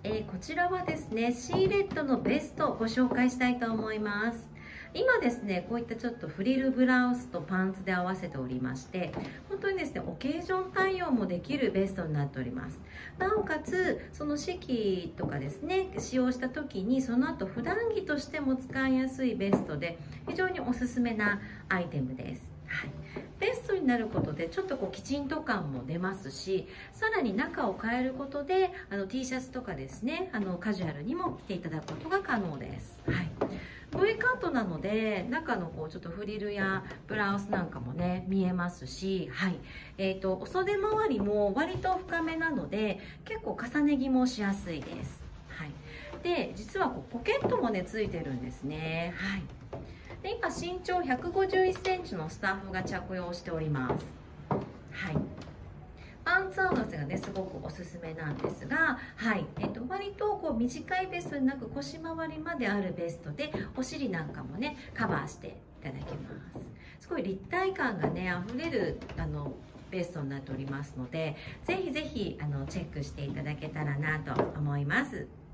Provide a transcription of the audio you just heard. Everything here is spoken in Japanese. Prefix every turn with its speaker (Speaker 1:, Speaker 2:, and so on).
Speaker 1: こちらはですね、シーレットのベストをご紹介したいと思います。今ですね、こういったちょっとフリルブラウスとパンツで合わせておりまして、本当にですね、オケージョン対応もできるベストになっております。なおかつ、その式とかですね、使用した時に、その後普段着としても使いやすいベストで、非常におすすめなアイテムです。はい、ベストになることでちょっとこうきちんと感も出ますし、さらに中を変えることでT シャツとかですね、カジュアルにも着ていただくことが可能です。はい、V カットなので中のこうちょっとフリルやブラウスなんかもね見えますし、はい、お袖周りも割と深めなので結構重ね着もしやすいです。はい、で実はこうポケットもねついてるんですね。はい、で今身長151センチのスタッフが着用しております。はい、パンツ合わせがねすごくおすすめなんですが、はい、割とこう短いベストになく腰回りまであるベストでお尻なんかもねカバーしていただけます。すごい立体感がねあふれるベストになっておりますので、ぜひぜひチェックしていただけたらなと思います。